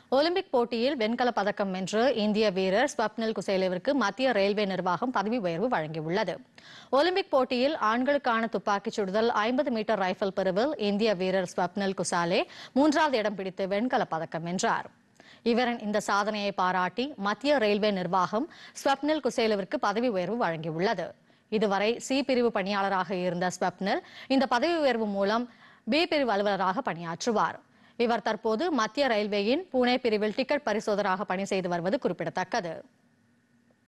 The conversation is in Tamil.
ஒலிம்பிக் போட்டியில் வெண்கல பதக்கம் வென்று இந்திய வீரர் ஸ்வப்னில் குசேலேவிற்கு மத்திய ரயில்வே நிர்வாகம் பதவி உயர்வு வழங்கியுள்ளது. ஒலிம்பிக் போட்டியில் ஆண்களுக்கான துப்பாக்கிச் சுடுதல் 50 மீட்டர் ரைபிள் பிரிவில் இந்திய வீரர் ஸ்வப்னில் குசாலே 3வது இடம் பிடித்து வெண்கல பதக்கம் வென்றார். இவரின் இந்த சாதனையை பாராட்டி மத்திய ரயில்வே நிர்வாகம் ஸ்வப்னில் குசேலேவிற்கு பதவி உயர்வு வழங்கியுள்ளது. இதுவரை சி பிரிவு பணியாளராக இருந்த ஸ்வப்னில் இந்த பதவி உயர்வு மூலம் பி பிரிவு அலுவலராக பணியாற்றுவார். இவர் தற்போது மத்திய ரயில்வேயின் புனே பிரிவில் டிக்கெட் பரிசோதகராக பணி செய்து வருவது குறிப்பிடத்தக்கது.